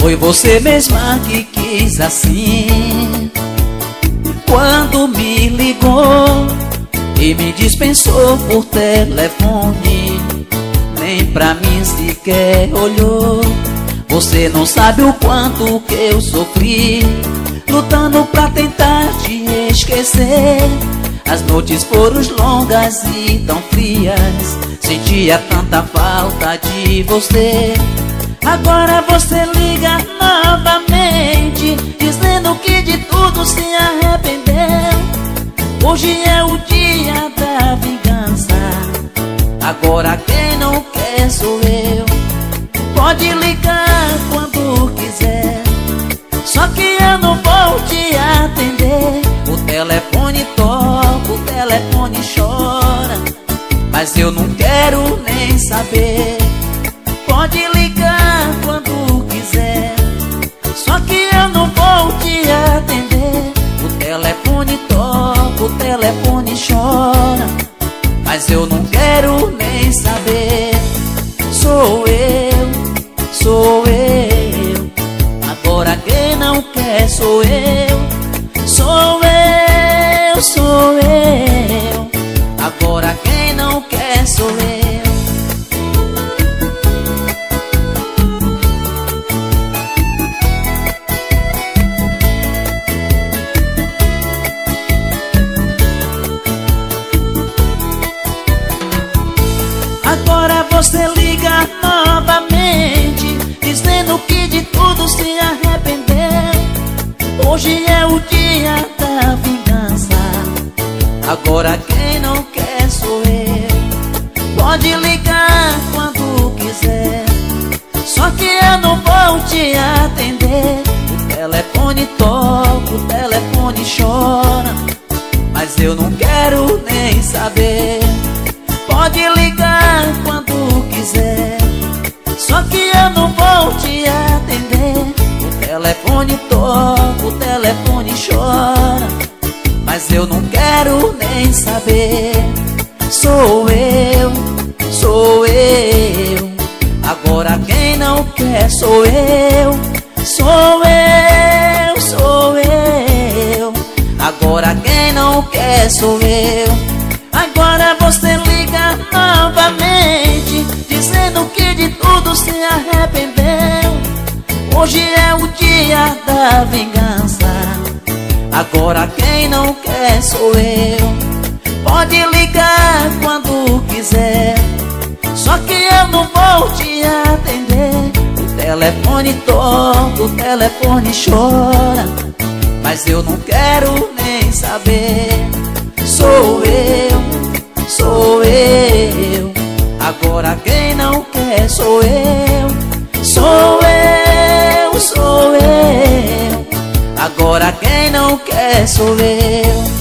Foi você mesma que quis assim, quando me ligou e me dispensou por telefone, nem pra mim sequer olhou. Você não sabe o quanto que eu sofri, lutando pra tentar te esquecer. As noites foram longas e tão frias, sentia tanta falta de você. Agora você liga novamente, dizendo que de tudo se arrependeu. Hoje é o dia da vingança, agora quem não quer sou eu. Pode ligar quando quiser, só que eu não vou te atender. O telefone toca, o telefone chora, mas eu não quero nem saber. Pode ligar quando quiser, só que eu não vou te atender. O telefone toca, o telefone chora, mas eu não quero nem saber. Sou eu, sou eu, agora quem não quer sou eu. Sou eu, sou eu, agora quem não quer sou eu. Agora você liga novamente, dizendo que de tudo se arrependeu. Hoje é o dia da vingança, agora quem não quer sou eu. Pode ligar quando quiser, só que eu não vou te atender. O telefone toca, o telefone chora, mas eu não quero nem saber. Pode ligar quando quiser, só que eu não vou te atender. O telefone toca, o telefone chora, mas eu não quero nem saber. Sou eu, sou eu, agora quem não quer sou eu. Sou eu, sou eu, agora quem não quer sou eu. Agora você liga novamente, dizendo que de tudo se arrependeu. Hoje é o dia da vingança, agora quem não quer sou eu. Pode ligar quando quiser, só que eu não vou te atender. O telefone toca, o telefone chora, mas eu não quero nem saber. Sou eu, sou eu, agora quem não quer sou eu. Sou eu, sou eu, agora quem não quer sou eu.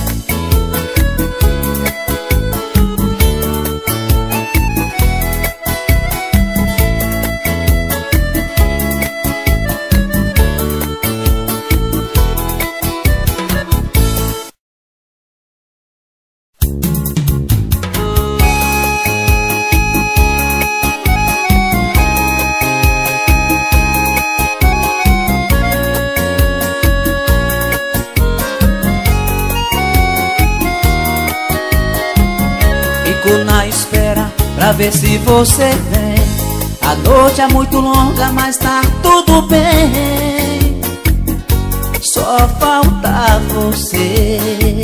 Na espera pra ver se você vem. A noite é muito longa, mas tá tudo bem. Só falta você.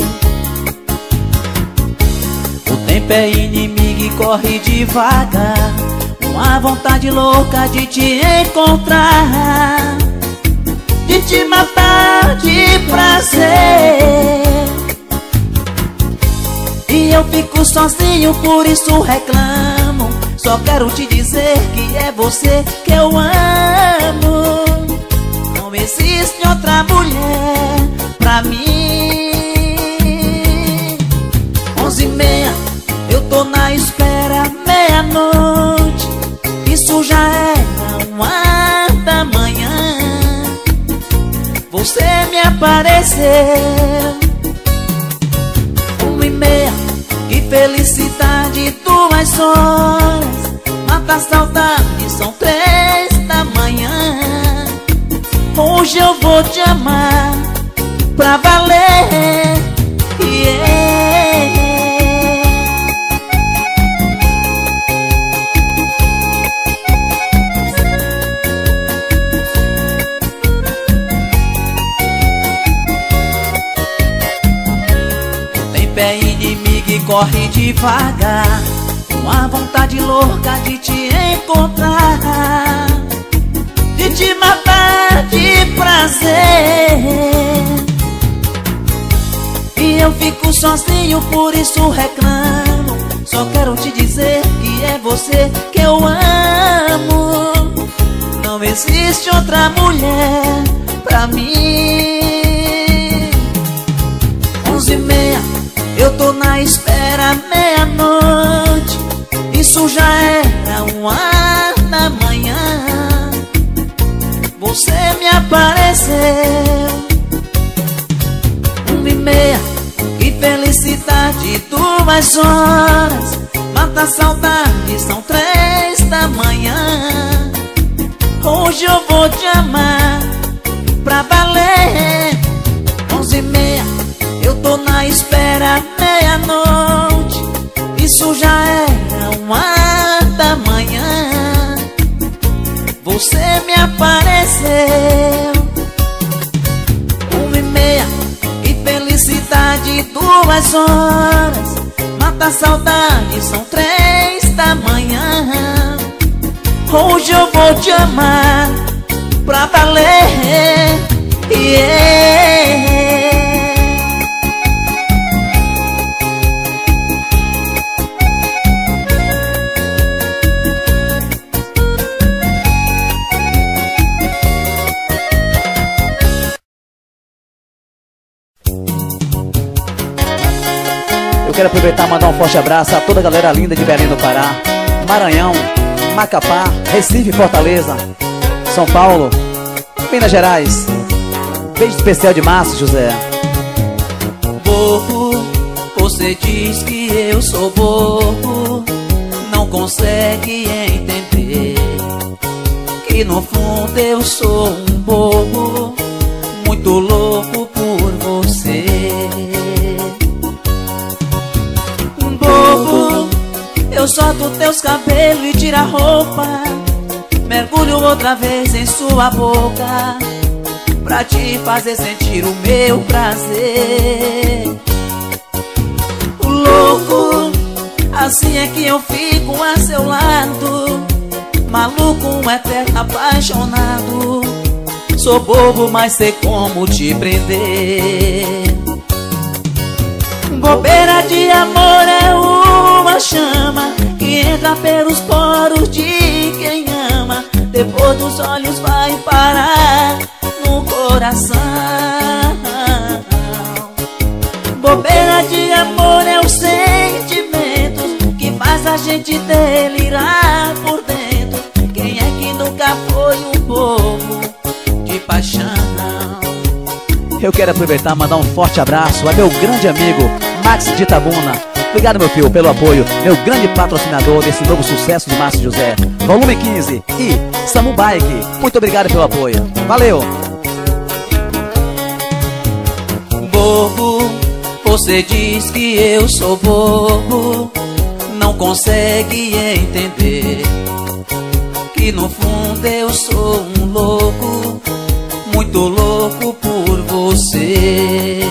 O tempo é inimigo e corre devagar. Uma vontade louca de te encontrar, de te matar de prazer. E eu fico sozinho, por isso reclamo. Só quero te dizer que é você que eu amo. Não existe outra mulher pra mim. 11h30, eu tô na espera, meia-noite. Isso já era 1h da manhã. Você me apareceu. 1h30, que felicidade, 2 horas. Mata a saudade, são 3 da manhã. Hoje eu vou te amar pra valer. Tem pé inimigo e corre devagar, com a vontade louca de te encontrar, de te matar de prazer. E eu fico sozinho, por isso reclamo. Só quero te dizer que é você que eu amo. Não existe outra mulher pra mim. 11h30, eu tô na espera, meia-noite. Isso já era 1h da manhã. Você me apareceu. 1h30, que felicidade, 2 horas. Mata a saudade, são 3 da manhã. Hoje eu vou te amar pra valer. 11h30, eu tô na espera, meia-noite. Isso já era 1h da manhã. Você me apareceu. 1h30, que felicidade, 2 horas. Mata a saudade, são 3 da manhã. Hoje eu vou te amar pra valer. Eu quero aproveitar e mandar um forte abraço a toda a galera linda de Belém do Pará, Maranhão, Macapá, Recife, Fortaleza, São Paulo, Minas Gerais. Beijo especial de Márcio José. Bobo, você diz que eu sou bobo, não consegue entender que no fundo eu sou um bobo, muito louco por você. Bobo, eu solto teus cabelos e tiro a roupa, mergulho outra vez em sua boca, pra te fazer sentir o meu prazer. O louco, assim é que eu fico a seu lado, maluco, um eterno apaixonado. Sou bobo, mas sei como te prender. Bobeira de amor é uma chama que entra pelos poros de quem ama, depois dos olhos vai parar no coração. Bobeira de amor é o sentimento que faz a gente delirar por dentro. Quem é que nunca foi um bobo de paixão? Eu quero aproveitar e mandar um forte abraço a meu grande amigo Max de Itabuna. Obrigado, meu filho, pelo apoio, meu grande patrocinador desse novo sucesso de Márcio José, volume 15 e Samu Bike. Muito obrigado pelo apoio, valeu. Bobo, você diz que eu sou bobo, não consegue entender que no fundo eu sou um louco, muito louco por você.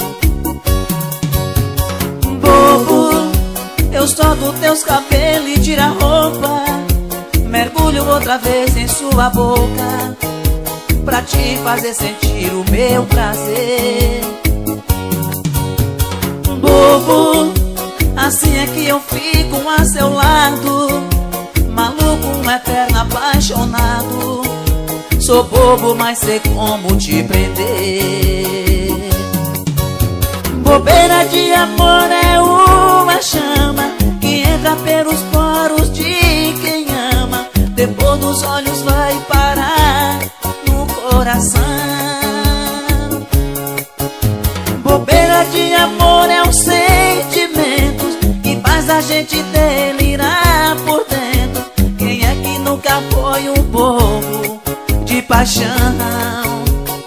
Bobo, eu solto teus cabelos e tiro a roupa, mergulho outra vez em sua boca, pra te fazer sentir o meu prazer. Bobo, assim é que eu fico a seu lado, maluco, um eterno apaixonado. Sou bobo, mas sei como te prender. Bobeira de amor é uma chama que entra pelos poros de quem ama, depois dos olhos vai parar no coração. Bobeira de amor é um sentimento que faz a gente delirar por dentro. Quem é que nunca foi um bobo de paixão?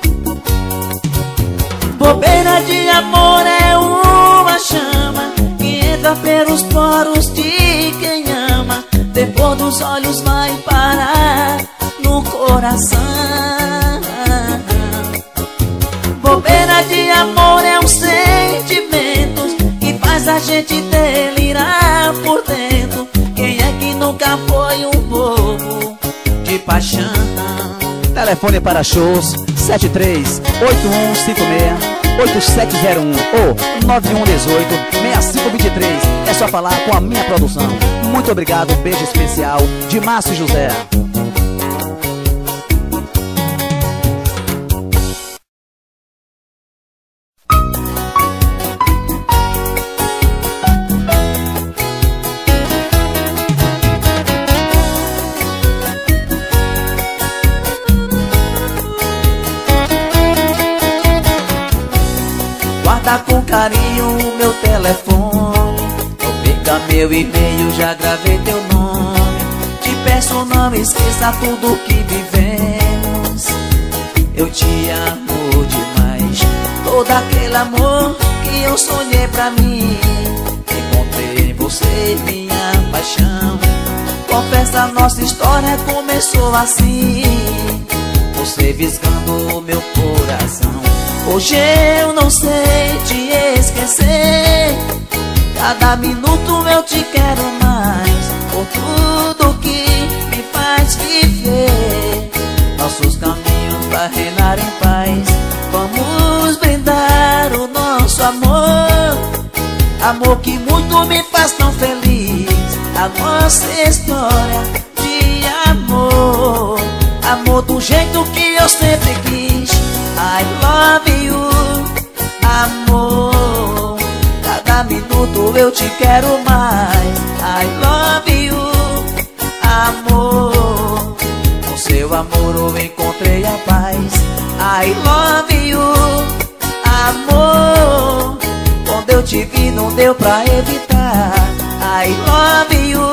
Bobeira de amor é uma chama que entra pelos poros de quem ama. Depois dos olhos vai parar no coração. Bobeira de amor é um sentimento que faz a gente delirar por dentro. Quem é que nunca foi um bobo de paixão? Telefone para shows 73-8156-8701 ou 9118-6523. É só falar com a minha produção. Muito obrigado, um beijo especial de Márcio José. Guarda com carinho o meu telefone, não perca meu e-mail, já gravei teu nome. Te peço não esqueça tudo que vivemos. Eu te amo demais, todo aquele amor que eu sonhei pra mim. Encontrei em você minha paixão. Confessa, nossa história começou assim, você viscando o meu coração. Hoje eu não sei te esquecer, cada minuto eu te quero mais, por tudo que me faz viver. Nossos caminhos vai reinar em paz, vamos brindar o nosso amor. Amor que muito me faz tão feliz, a nossa história de amor. Amor do jeito que eu sempre quis, I love you, amor. Cada minuto eu te quero mais, I love you, amor. Com seu amor eu encontrei a paz, I love you, amor. Quando eu te vi não deu pra evitar, I love you,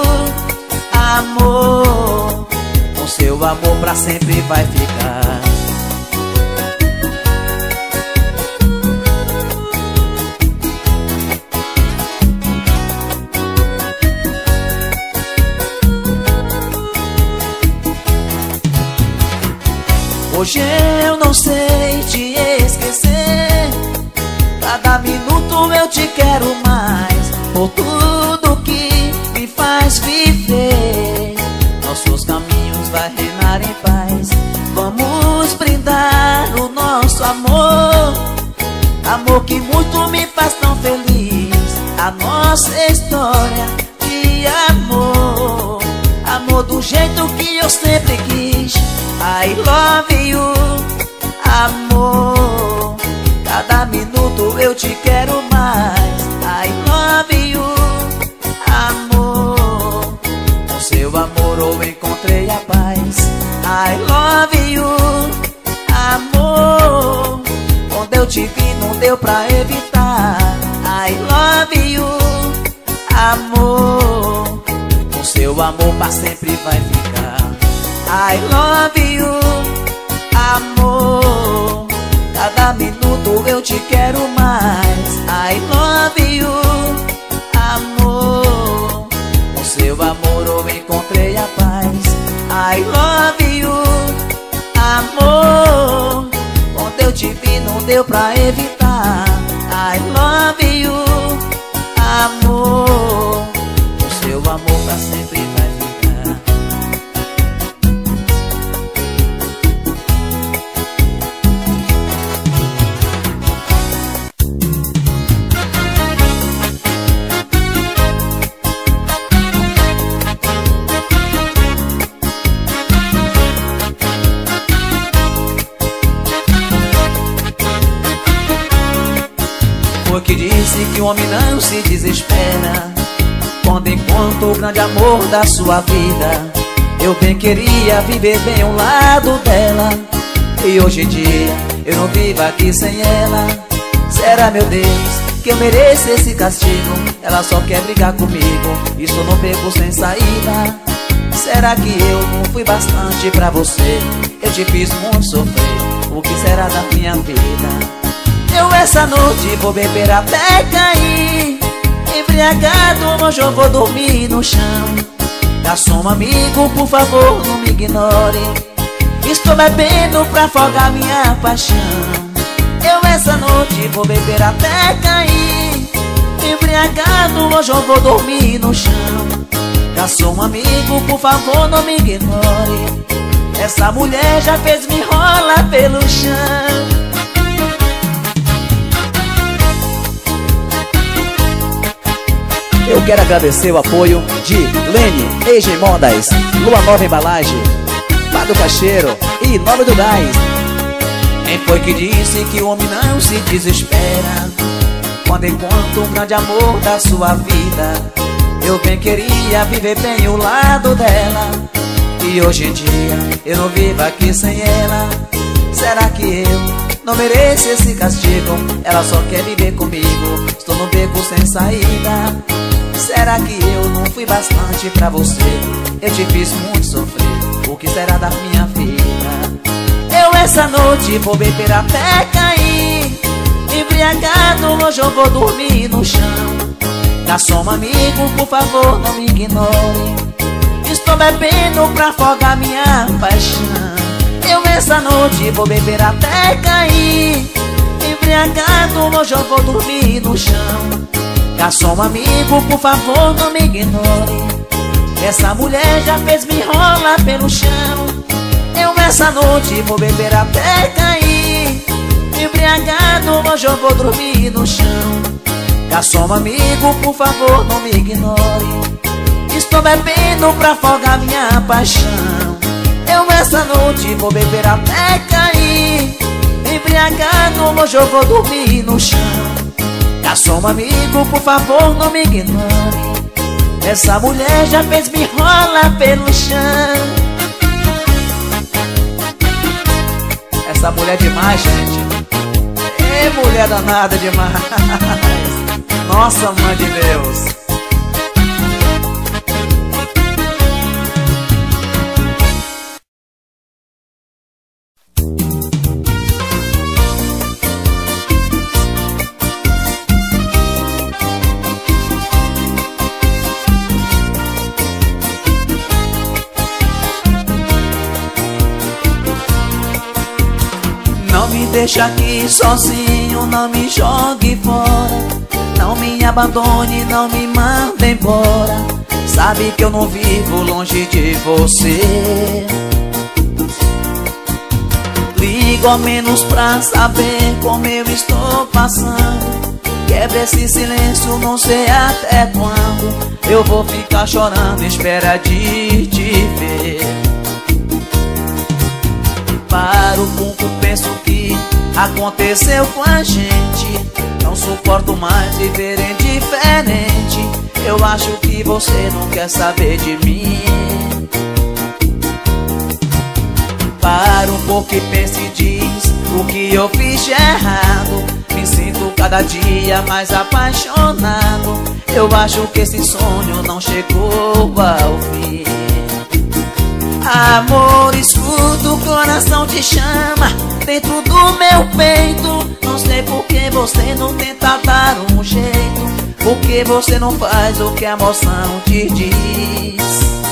amor. Com seu amor pra sempre vai ficar. Hoje eu não sei te esquecer, cada minuto eu te quero mais, por tudo que me faz viver. Nossos caminhos vai reinar em paz, vamos brindar o nosso amor. Amor que muito me faz tão feliz, a nossa história de amor. Amor do jeito que eu sempre quis, I love you, amor. Cada minuto eu te quero mais, I love you, amor. Com seu amor eu encontrei a paz, I love you, amor. Quando eu te vi não deu pra evitar, I love you, amor. Com seu amor pra sempre vai ficar, I love you, amor. Cada minuto eu te quero mais, I love you, amor. Com seu amor eu encontrei a paz, I love you, amor. Quando eu te vi não deu pra evitar, I love you, amor. Com seu amor pra sempre vai ficar. Que disse que o homem não se desespera quando encontra o grande amor da sua vida. Eu bem queria viver bem ao lado dela, e hoje em dia eu não vivo aqui sem ela. Será, meu Deus, que eu mereço esse castigo? Ela só quer brigar comigo, isso não beco sem saída. Será que eu não fui bastante pra você? Eu te fiz muito sofrer, o que será da minha vida? Eu essa noite vou beber até cair. Embriagado, hoje eu vou dormir no chão. Garçom amigo, por favor, não me ignore. Estou bebendo pra afogar minha paixão. Eu essa noite vou beber até cair. Embriagado, hoje eu vou dormir no chão. Garçom amigo, por favor, não me ignore. Essa mulher já fez me rolar pelo chão. Eu quero agradecer o apoio de Lene, Eiji Modas, Lua Nova Embalagem, Pado Cacheiro e Nove do Gás. Quem foi que disse que o homem não se desespera quando encontra um grande amor da sua vida? Eu bem queria viver bem ao lado dela, e hoje em dia eu não vivo aqui sem ela. Será que eu não mereço esse castigo? Ela só quer viver comigo, estou no beco sem saída. Será que eu não fui bastante pra você? Eu te fiz muito sofrer, o que será da minha vida? Eu essa noite vou beber até cair. Embriagado, hoje eu vou dormir no chão. Garçom amigo, por favor, não me ignore. Estou bebendo pra afogar minha paixão. Eu essa noite vou beber até cair. Embriagado, hoje eu vou dormir no chão. Garçom amigo, por favor, não me ignore. Essa mulher já fez me rolar pelo chão. Eu essa noite vou beber até cair. Embriagado, hoje eu vou dormir no chão. Garçom amigo, por favor, não me ignore. Estou bebendo pra afogar minha paixão. Eu essa noite vou beber até cair. Embriagado, hoje eu vou dormir no chão. Garçom amigo, por favor, não me ignore. Essa mulher já fez me rolar pelo chão. Essa mulher é demais, gente. É mulher danada demais. Nossa, mãe de Deus. Não me deixa aqui sozinho, não me jogue fora. Não me abandone, não me manda embora. Sabe que eu não vivo longe de você. Ligo ao menos pra saber como eu estou passando. Quebra esse silêncio, não sei até quando eu vou ficar chorando em espera de te ver. Para o ponto, penso que aconteceu com a gente. Não suporto mais viver indiferente. Eu acho que você não quer saber de mim. Para um pouco e pense e diz o que eu fiz de errado. Me sinto cada dia mais apaixonado. Eu acho que esse sonho não chegou ao fim. Amor, escuta, o coração te chama dentro do meu peito. Não sei por que você não tenta dar um jeito. Por que você não faz o que a emoção te diz?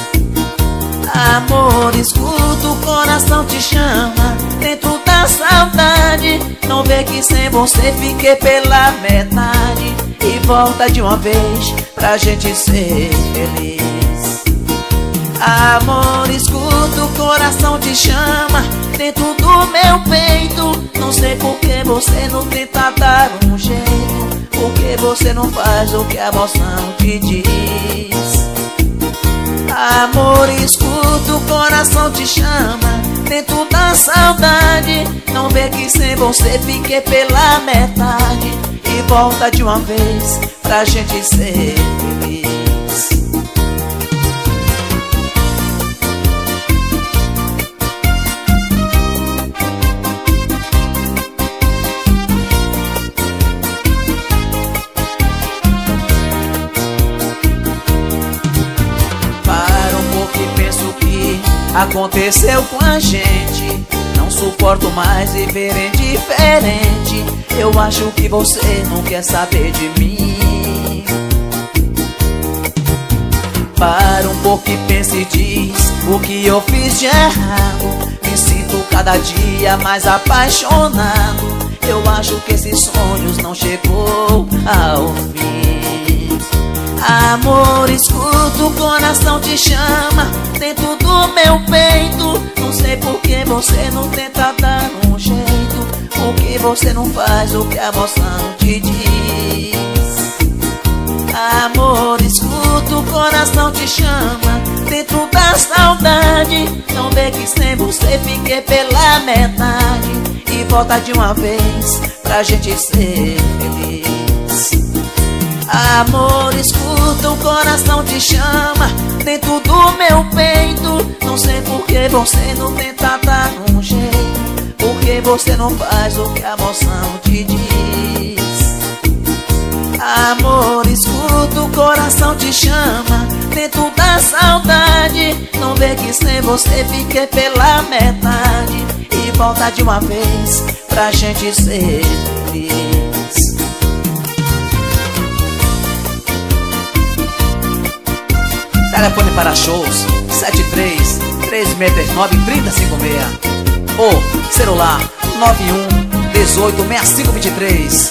Amor, escuta, o coração te chama dentro da saudade. Não vê que sem você fiquei pela metade. E volta de uma vez pra gente ser feliz. Amor, escuta, o coração te chama dentro do meu peito. Não sei por que você não tenta dar um jeito. Por que você não faz o que a emoção te diz? Amor, escuta, o coração te chama dentro da saudade. Não vê que sem você fiquei pela metade. E volta de uma vez pra gente ser feliz. Aconteceu com a gente. Não suporto mais viver indiferente. Eu acho que você não quer saber de mim. Para um pouco e pense e diz o que eu fiz de errado. Me sinto cada dia mais apaixonado. Eu acho que esses sonhos não chegou ao fim. Amor, escuta, o coração te chama dentro do meu peito. Não sei por que você não tenta dar um jeito. Por que você não faz o que a emoção te diz? Amor, escuta, o coração te chama dentro da saudade. Não vê que sem você fiquei pela metade. E volta de uma vez pra gente ser feliz. Amor, escuta, o coração te chama dentro do meu peito. Não sei por que você não tenta dar um jeito. Por que você não faz o que a emoção te diz? Amor, escuta, o coração te chama dentro da saudade. Não vê que sem você fiquei pela metade. E volta de uma vez pra gente ser feliz. Telefone para shows 73-3639-3056 ou celular 91-18-6523.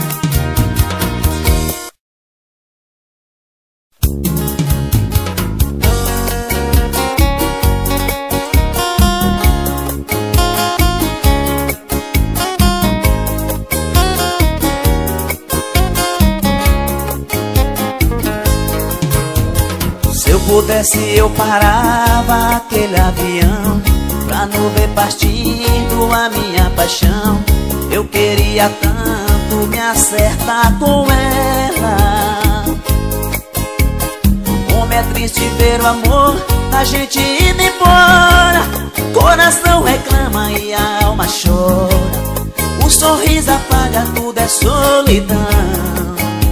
Pudesse eu parava aquele avião pra não ver partindo a minha paixão. Eu queria tanto me acertar com ela. Como é triste ver o amor da gente indo embora. Coração reclama e a alma chora. O sorriso apaga tudo, é solidão.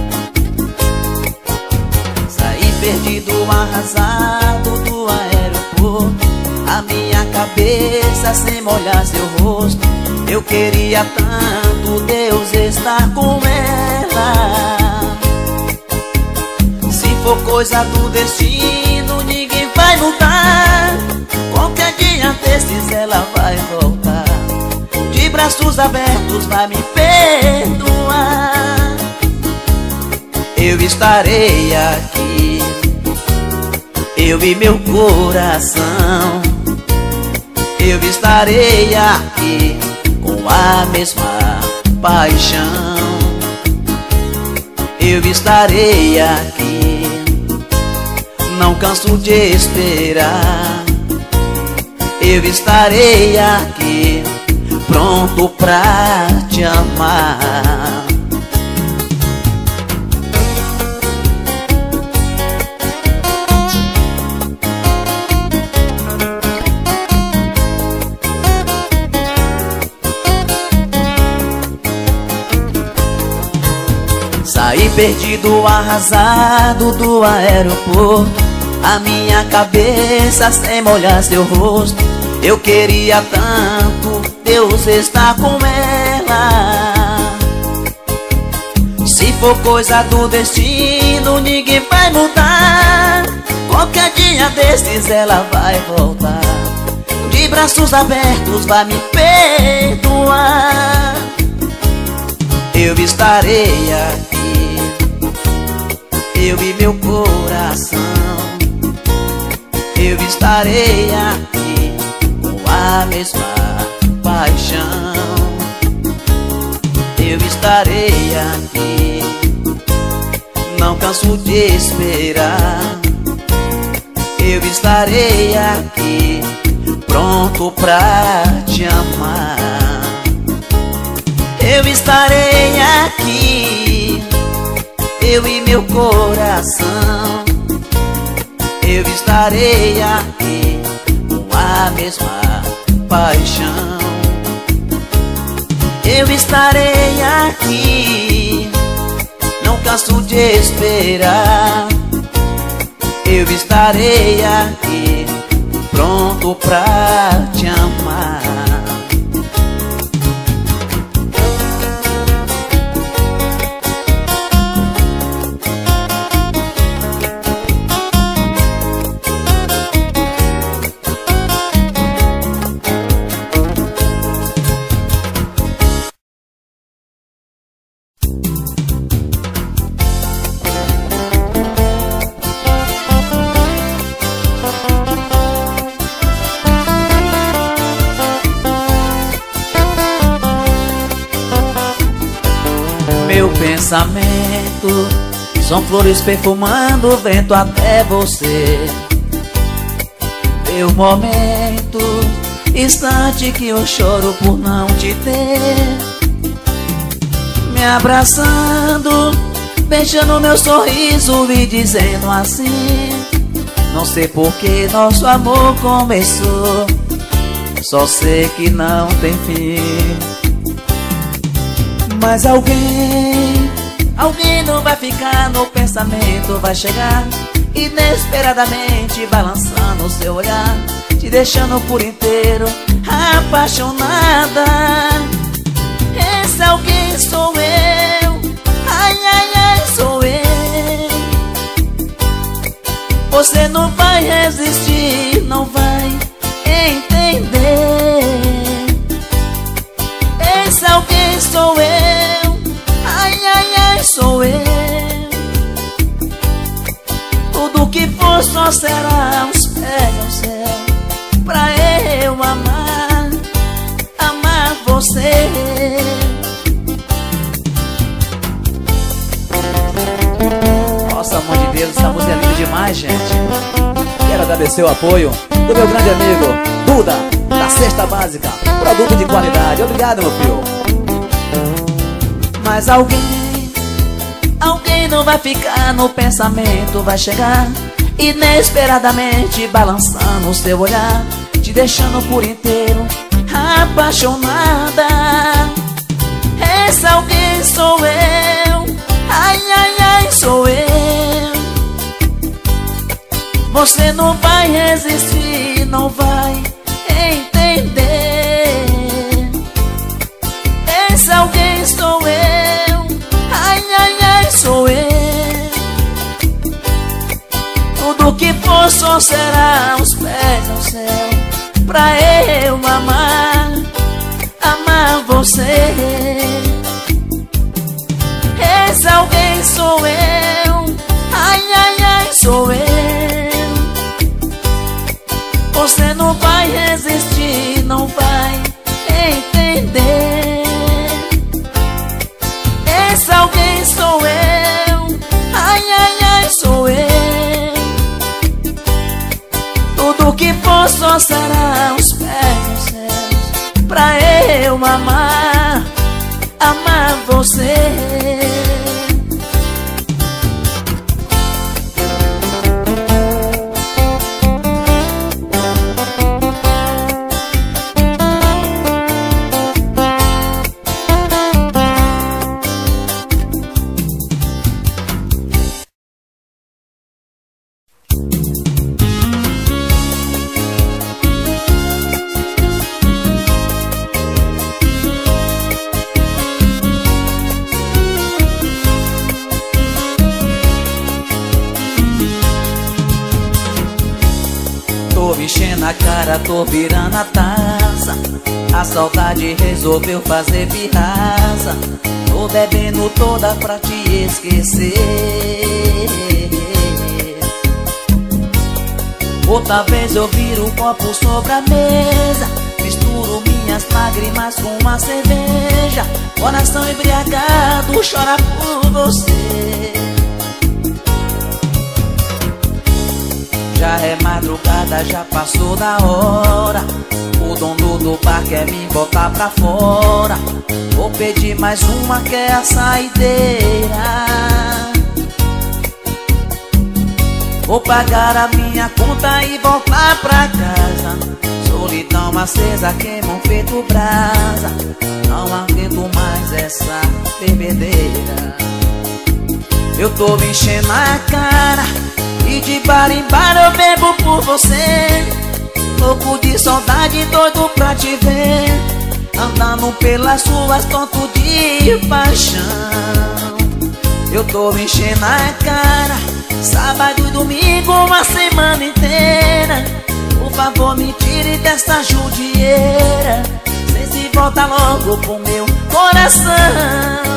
Perdido, arrasado do aeroporto. A minha cabeça sem molhar seu rosto. Eu queria tanto Deus estar com ela. Se for coisa do destino, ninguém vai mudar. Qualquer dia desses ela vai voltar. De braços abertos vai me perdoar. Eu estarei aqui, eu e meu coração. Eu estarei aqui com a mesma paixão. Eu estarei aqui, não canso de esperar. Eu estarei aqui, pronto pra te amar. Saí perdido, arrasado do aeroporto. A minha cabeça sem molhar seu rosto. Eu queria tanto Deus estar com ela. Se for coisa do destino, ninguém vai mudar. Qualquer dia desses ela vai voltar. De braços abertos vai me perdoar. Eu estarei aqui, eu e meu coração. Eu estarei aqui com a mesma paixão. Eu estarei aqui, não canso de esperar. Eu estarei aqui, pronto pra te amar. Eu estarei aqui, eu e meu coração. Eu estarei aqui com a mesma paixão. Eu estarei aqui, não canso de esperar. Eu estarei aqui, pronto pra te amar. pensamento são flores perfumando o vento até você. Meu momento, instante que eu choro por não te ter. Me abraçando, beijando meu sorriso e dizendo assim: não sei por que nosso amor começou, só sei que não tem fim. Mas alguém não vai ficar no pensamento, vai chegar inesperadamente, balançando o seu olhar, te deixando por inteiro apaixonada. Esse alguém sou eu, ai, ai, ai, sou eu. Você não vai resistir, não vai entender. Esse alguém sou eu, ai, ai, ai, sou eu. Tudo que for só será os pés ao céu, pra eu amar, amar você. Nossa, amor de Deus, essa música é linda demais, gente. Quero agradecer o apoio do meu grande amigo Duda, da Cesta Básica, produto de qualidade. Obrigado, meu filho. Mas alguém não vai ficar no pensamento, vai chegar inesperadamente, balançando o seu olhar, te deixando por inteiro apaixonada. Esse alguém sou eu, ai, ai, ai, sou eu. Você não vai resistir, não vai entender. Esse alguém sou eu, ai, ai, ai, sou eu. Tudo que for só será os pés ao céu, pra eu amar, amar você. Esse alguém sou eu, ai, ai, ai, sou eu. Você não vai resistir, não vai entender. Esse alguém sou eu, ai, ai, ai, sou eu. Tudo que for só será os pés nos céus, pra eu amar, amar você. Enchendo a cara, tô virando a taça. A saudade resolveu fazer pirraça. Tô bebendo toda pra te esquecer. Outra vez eu viro o copo sobre a mesa, misturo minhas lágrimas com uma cerveja. Coração embriagado chora por você. Já é madrugada, já passou da hora. O dono do bar quer me botar pra fora. Vou pedir mais uma que é a saideira. Vou pagar a minha conta e voltar pra casa. Solidão acesa, queimam feito brasa. Não aguento mais essa bebedeira. Eu tô me enchendo a cara e de bar em bar eu bebo por você. Louco de saudade, doido pra te ver. Andando pelas ruas, tonto de paixão. Eu tô me enchendo a cara, sábado e domingo, uma semana inteira. Por favor, me tire dessa judieira. Cê se volta logo pro meu coração.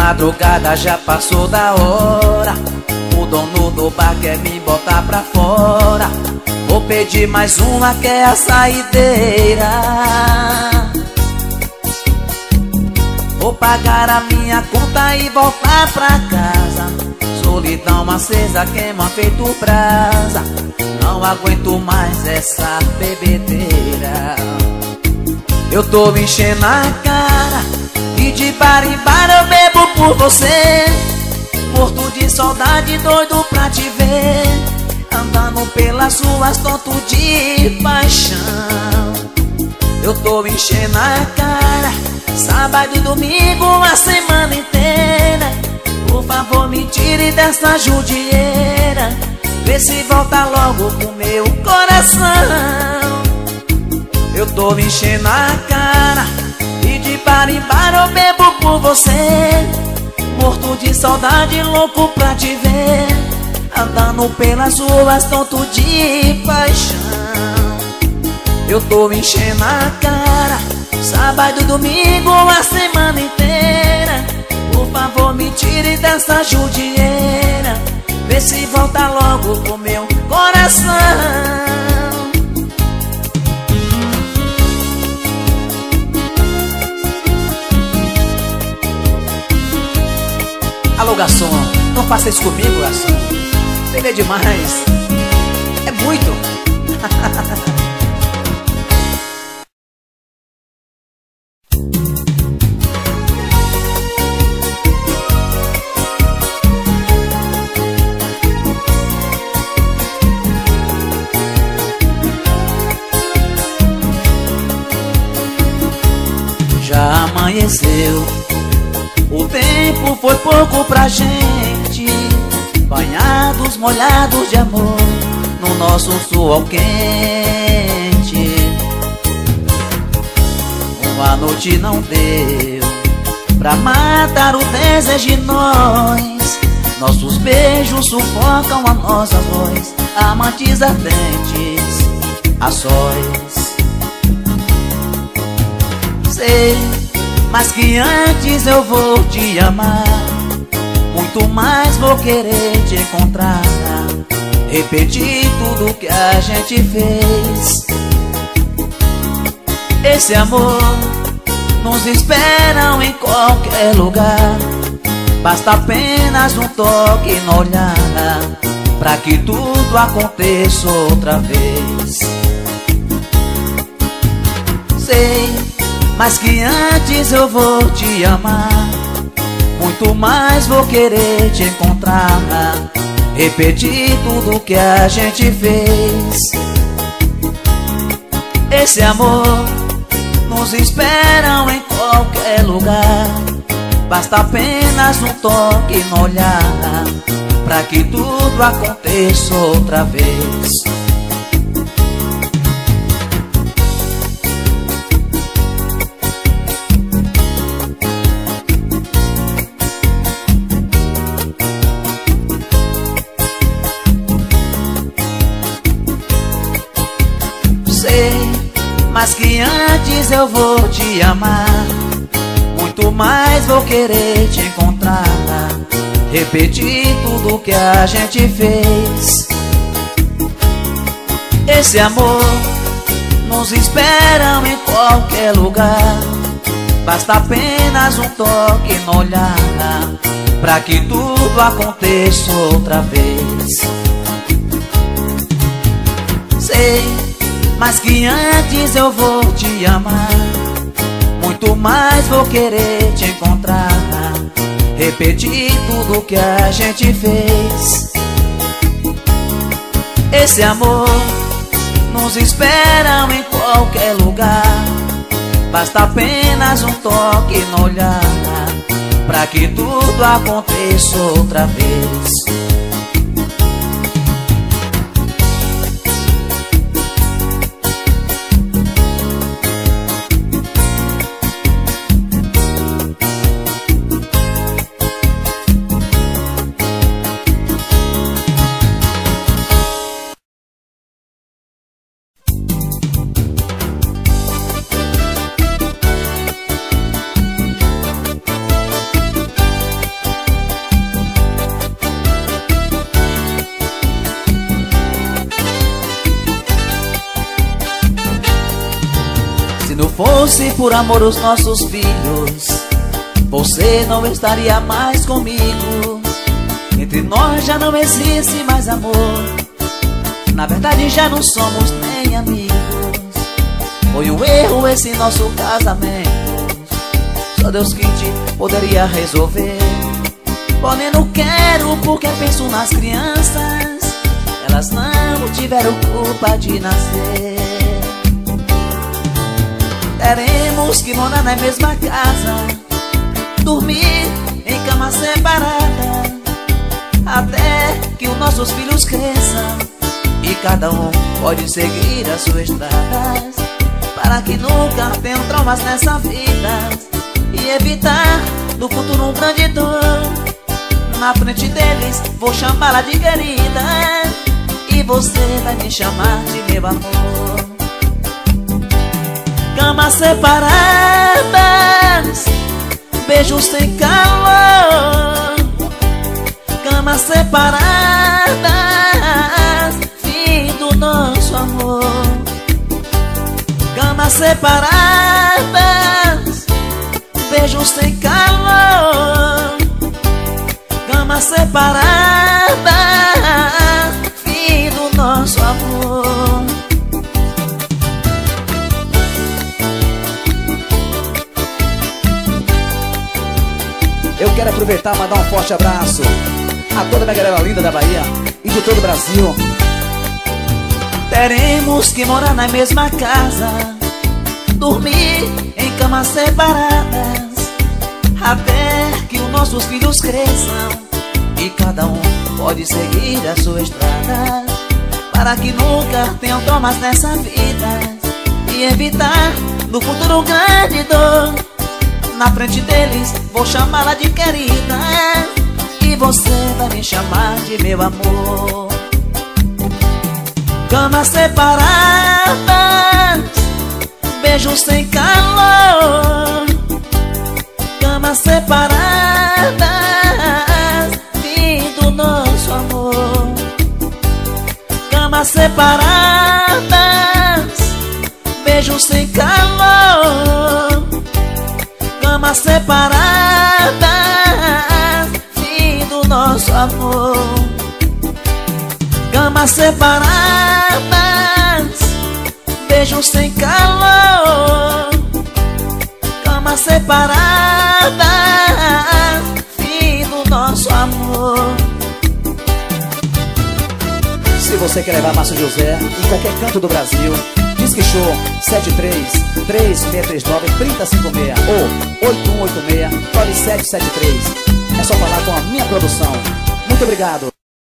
madrugada já passou da hora. O dono do bar quer me botar pra fora. Vou pedir mais uma que é a saideira. Vou pagar a minha conta e voltar pra casa. Solidão acesa queima feito brasa. Não aguento mais essa bebedeira. Eu tô me enchendo a cara e de bar em bar eu bebo por você. Morto de saudade, doido pra te ver. Andando pelas ruas, tonto de paixão. Eu tô me enchendo a cara sábado e domingo, a semana inteira. Por favor me tire dessa judieira. Vê se volta logo pro meu coração. Eu tô me enchendo a cara e de bar em bar eu bebo por você. Morto de saudade, louco pra te ver. Andando pelas ruas, tonto de paixão. Eu tô me enchendo a cara sábado e domingo, a semana inteira. Por favor me tire dessa judieira. Vê se volta logo pro meu coração. Alô, garçom, não faça isso comigo, garçom. Beber demais é muito. Já amanheceu, o tempo foi pouco pra gente. Banhados, molhados de amor no nosso suor quente. Uma noite não deu pra matar o desejo de nós. Nossos beijos sufocam a nossa voz. Amantes ardentes, a sós. Sei, mas que antes eu vou te amar. Muito mais vou querer te encontrar. Repetir tudo que a gente fez. Esse amor nos esperam em qualquer lugar. Basta apenas um toque no olhar pra que tudo aconteça outra vez. Sei, mas que antes eu vou te amar. Muito mais vou querer te encontrar. Repetir tudo que a gente fez. Esse amor nos esperam em qualquer lugar. Basta apenas um toque no olhar pra que tudo aconteça outra vez. Mas que antes eu vou te amar. Muito mais vou querer te encontrar. Repetir tudo que a gente fez. Esse amor nos esperam em qualquer lugar. Basta apenas um toque no olhar pra que tudo aconteça outra vez. Sei, mas que antes eu vou te amar. Muito mais vou querer te encontrar. Repetir tudo que a gente fez. Esse amor nos esperam em qualquer lugar. Basta apenas um toque no olhar pra que tudo aconteça outra vez. não fosse por amor os nossos filhos, você não estaria mais comigo. Entre nós já não existe mais amor, na verdade já não somos nem amigos. Foi um erro esse nosso casamento, só Deus que te poderia resolver. Porém não quero porque penso nas crianças, elas não tiveram culpa de nascer. Teremos que morar na mesma casa, dormir em cama separada, até que os nossos filhos cresçam e cada um pode seguir as suas estradas, para que nunca tenham traumas nessa vida e evitar no futuro um grande dor. Na frente deles vou chamá-la de querida e você vai me chamar de meu amor. Camas separadas, beijos sem calor. Camas separadas, fim do nosso amor. Camas separadas, beijos sem calor. Camas separadas, fim do nosso amor. Eu quero aproveitar e mandar um forte abraço a toda a minha galera linda da Bahia e de todo o Brasil. Teremos que morar na mesma casa, dormir em camas separadas, até que os nossos filhos cresçam e cada um pode seguir a sua estrada, para que nunca tenham traumas nessa vida e evitar no futuro um grande dor. Na frente deles vou chamá-la de querida e você vai me chamar de meu amor. Camas separadas, beijos sem calor. Camas separadas, fim do nosso amor. Camas separadas, beijos sem calor. Camas separadas, fim do nosso amor. Camas separadas, beijos sem calor. Camas separadas, fim do nosso amor. Se você quer levar Márcio José em qualquer canto do Brasil, Disque Show 73-3639-3056 ou 8186-9773. É só falar com a minha produção. Muito obrigado.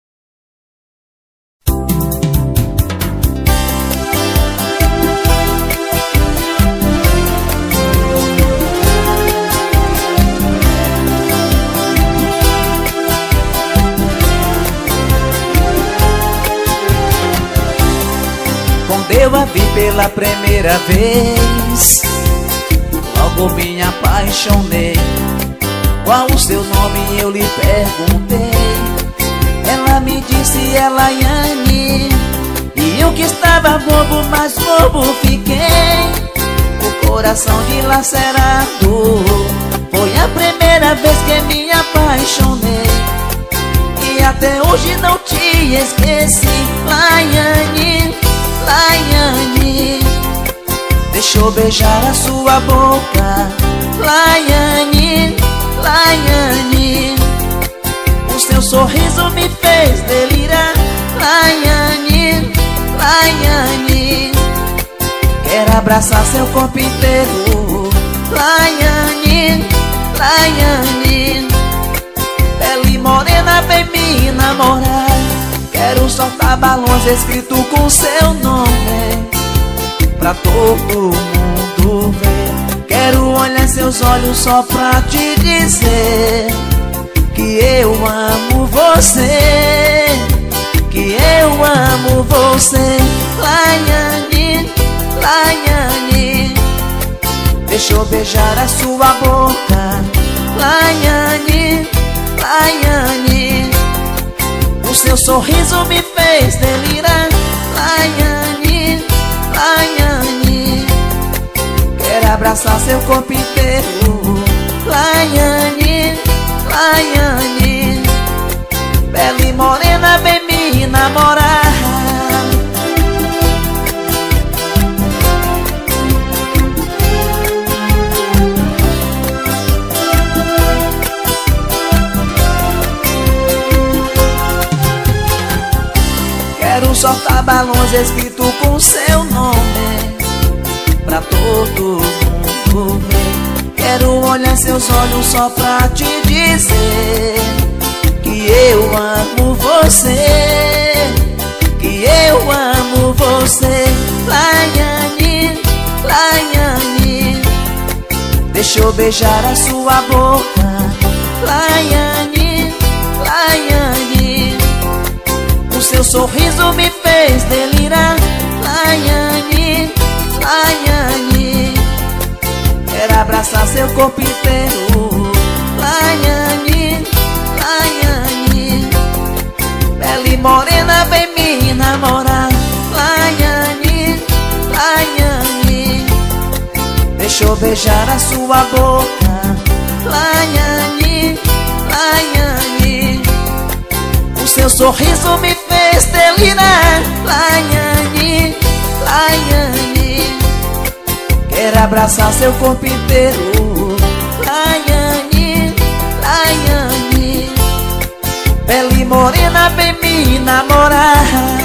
Eu a vi pela primeira vez, logo me apaixonei. Qual o seu nome eu lhe perguntei, ela me disse Elaiane. E eu que estava bobo, mais bobo fiquei, o coração dilacerado. Foi a primeira vez que me apaixonei e até hoje não te esqueci. Laiane, Laiane, deixa eu beijar a sua boca. Laiane, Laiane, o seu sorriso me fez delirar. Laiane, Laiane, quero abraçar seu corpo inteiro. Laiane, Laiane, pele morena vem me namorar. Quero soltar balões escrito com seu nome pra todo mundo ver. Quero olhar seus olhos só pra te dizer que eu amo você, que eu amo você. Laiane, Laiane, deixa eu beijar a sua boca. Laiane, Laiane, o seu sorriso me fez delirar. Laiane, Laiane, abraçar seu corpo inteiro. Laiane, Laiane, pele morena, vem me namorar. Quero soltar balões escrito com seu nome pra todo mundo ver. Quero olhar seus olhos só pra te dizer que eu amo você, que eu amo você. Laiane, Laiane, deixa eu beijar a sua boca. Laiane, Laiane, o seu sorriso me fez delirar. Laiane, Laiane, quero abraçar seu corpo inteiro. Laiane, Laiane, pele morena, vem me namorar. Laiane, Laiane, deixa eu beijar a sua boca. Laiane, Laiane, o seu sorriso me fez delirar. Laiane, Laiane, quero abraçar seu corpo inteiro. Laiane, Laiane, pele morena, vem me namorar.